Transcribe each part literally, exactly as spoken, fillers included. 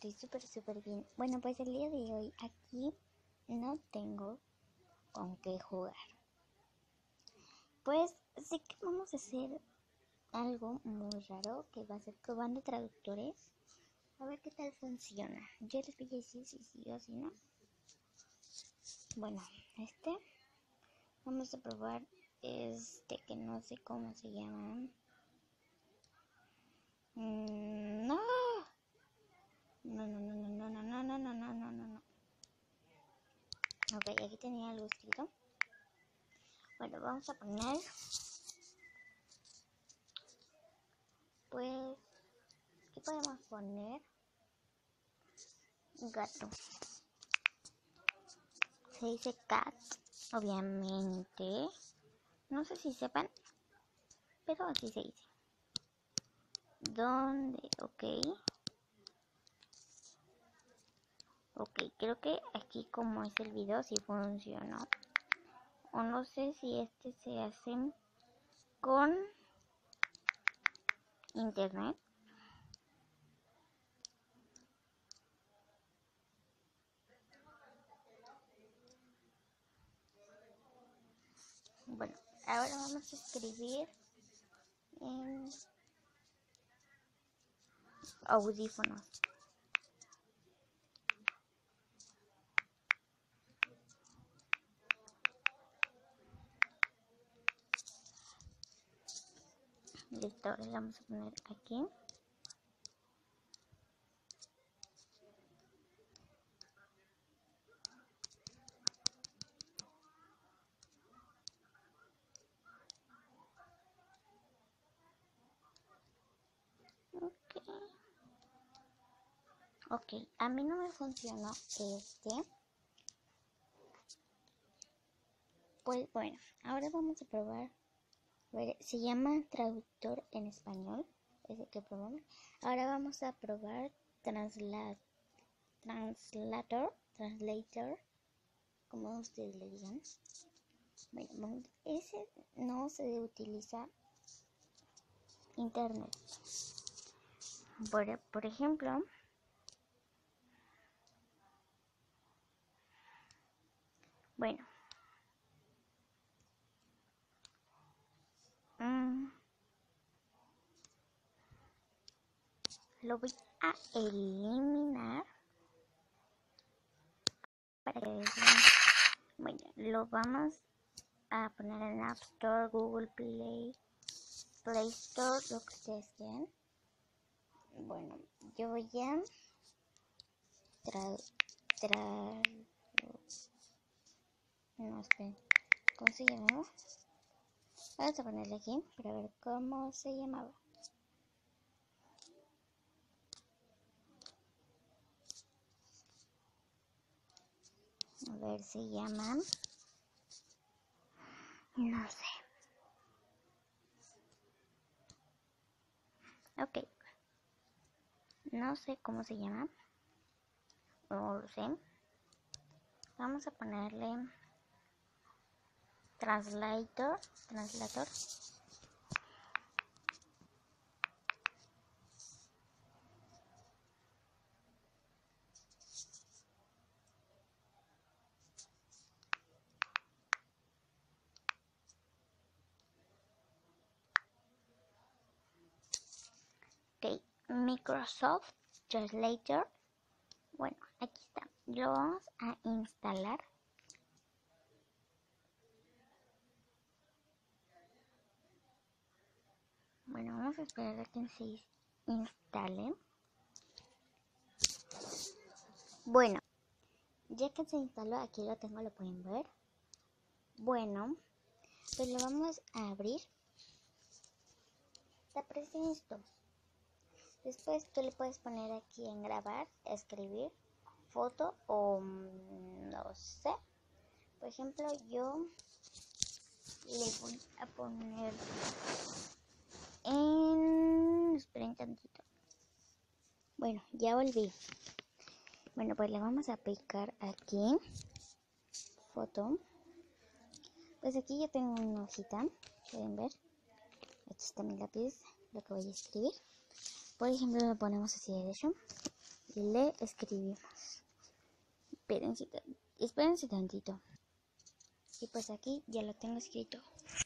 estoy súper súper bien. Bueno, pues el día de hoy aquí no tengo con qué jugar. Pues sí que vamos a hacer algo muy raro, que va a ser probando traductores. A ver qué tal funciona. Yo les voy a decir si sí o si no. Bueno, este vamos a probar este que no sé cómo se llama. Mm, no. No, no, no, no, no, no, no, no, no, no, no, no. Ok, aquí tenía algo escrito. Bueno, vamos a poner, pues, ¿qué podemos poner? Gato. Se dice cat, obviamente. No sé si sepan, pero así se dice. ¿Dónde? Ok. Ok, creo que aquí como es el video sí funcionó. O no sé si este se hace con internet. Bueno, ahora vamos a escribir en audífonos. Listo, ahora le vamos a poner aquí. Ok. Ok, a mí no me funcionó este. Pues bueno, ahora vamos a probar. A ver, se llama traductor en español. Es el que probamos. Ahora vamos a probar transla translator. Translator. Como ustedes le digan. Bueno, ese no se utiliza internet. Por, por ejemplo, bueno, mmm, lo voy a eliminar para que vean. Bueno, lo vamos a poner en App Store, Google Play, Play Store, lo que ustedes quieran. Bueno, yo voy a tra, tra no, esperen, ¿cómo se llamaba? Vamos a ponerle aquí para ver cómo se llamaba. A ver, se llama, no sé. Ok, no sé cómo se llama, no lo sé. Vamos a ponerle translator, translator. Ok, Microsoft Translator. Bueno, aquí está. Lo vamos a instalar. Bueno, vamos a esperar a que se instale. Bueno, ya que se instaló, aquí lo tengo, lo pueden ver. Bueno, pues lo vamos a abrir. Te aparece esto. Después tú le puedes poner aquí en grabar, escribir, foto o no sé. Por ejemplo, yo le voy a poner en... Esperen un tantito. Bueno, ya volví. Bueno, pues le vamos a picar aquí. Foto. Pues aquí yo tengo una hojita. Pueden ver. Aquí está mi lápiz. Lo que voy a escribir. Por ejemplo, lo ponemos así derecho. y le escribimos. Espérense, espérense tantito. Y pues aquí ya lo tengo escrito.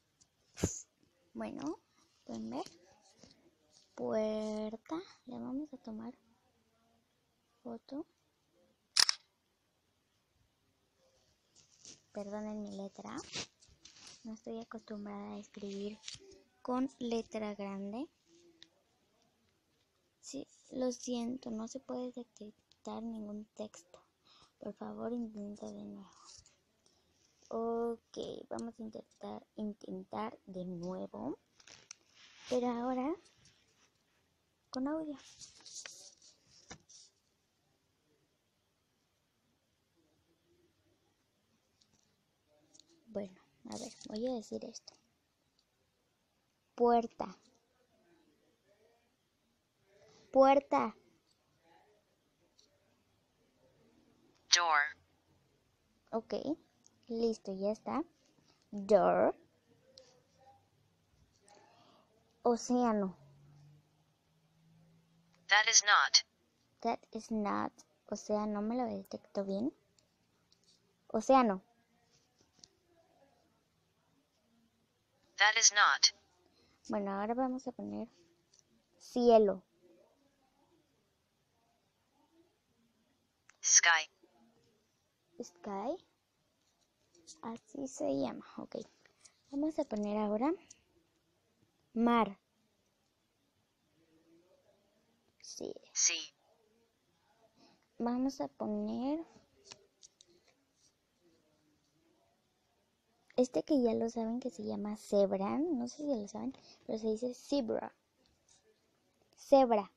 Bueno, pueden ver. Puerta. Le vamos a tomar foto. Perdonen mi letra. No estoy acostumbrada a escribir con letra grande. Sí, lo siento, no se puede detectar ningún texto. Por favor, intenta de nuevo. Ok, vamos a intentar, intentar de nuevo. Pero ahora con audio. Bueno, a ver, voy a decir esto. Puerta. Puerta. Door. Ok, listo, ya está. Door. Océano. That is not. That is not. O sea, no me lo detecto bien. Océano. That is not. Bueno, ahora vamos a poner cielo. Sky. Sky. Así se llama. Ok. Vamos a poner ahora mar. Sí. Sea. Vamos a poner este que ya lo saben que se llama cebra. No sé si lo saben, pero se dice zebra. Cebra.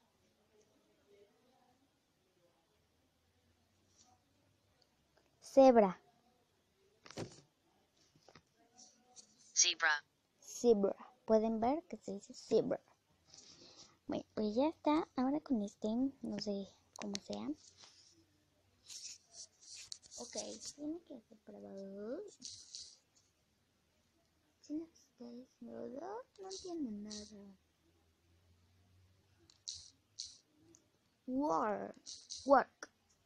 Cebra. Zebra. Zebra. Pueden ver que se dice zebra. Bueno, pues ya está. Ahora con este, no sé cómo sea. Ok, tiene que ser probado. Tiene que estar probado. No entiendo nada. Work. Work.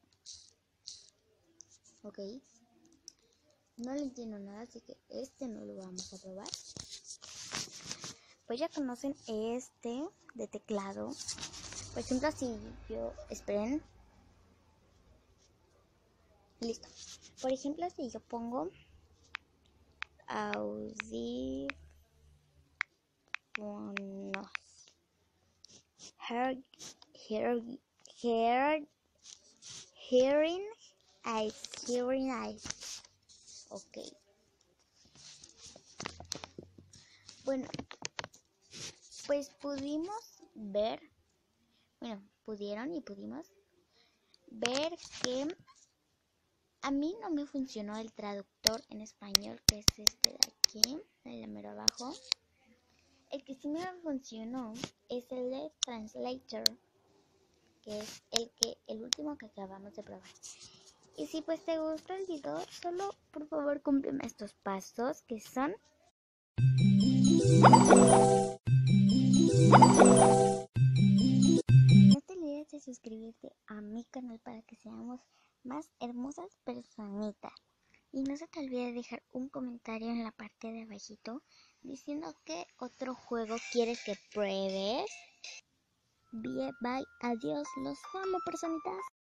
Ok. No le entiendo nada, así que este no lo vamos a probar. Pues ya conocen este de teclado. Por ejemplo, si yo... Esperen. Listo. Por ejemplo, si yo pongo audífonos. Hear, hear, hear, hearing eyes. Hearing eyes. Ok. Bueno, pues pudimos ver, bueno, pudieron y pudimos ver que a mí no me funcionó el traductor en español, que es este de aquí, el de mero abajo. El que sí me funcionó es el de Translator, que es el que el último que acabamos de probar. Y si pues te gustó el video, solo por favor cúmpleme estos pasos que son... No te olvides de suscribirte a mi canal para que seamos más hermosas personitas. Y no se te olvide dejar un comentario en la parte de abajito diciendo qué otro juego quieres que pruebes. Bye, bye, adiós, los amo personitas.